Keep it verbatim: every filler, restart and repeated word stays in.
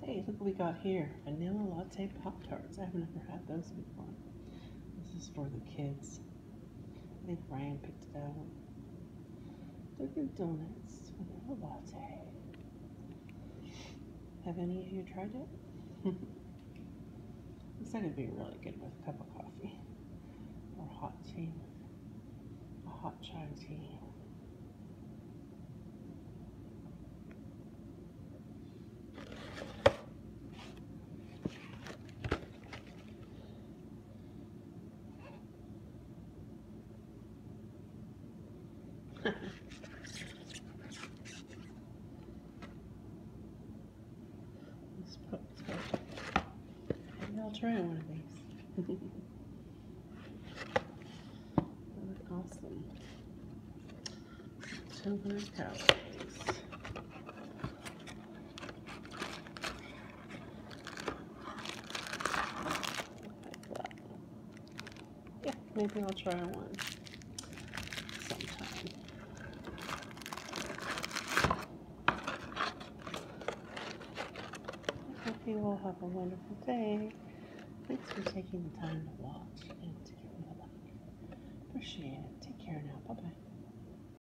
Hey, look what we got here. Vanilla latte Pop-Tarts. I've never had those before. This is for the kids. I think Ryan picked it out. Dunkin' Donuts Vanilla Latte. Have any of you tried it? Looks like it'd be really good with a cup of coffee or hot tea, a hot chai tea. Maybe I'll try one of these. They look awesome. two hundred calories. Like that. Yeah, maybe I'll try one sometime. I hope you all have a wonderful day. Thanks for taking the time to watch and to give me a like. Appreciate it. Take care now. Bye-bye.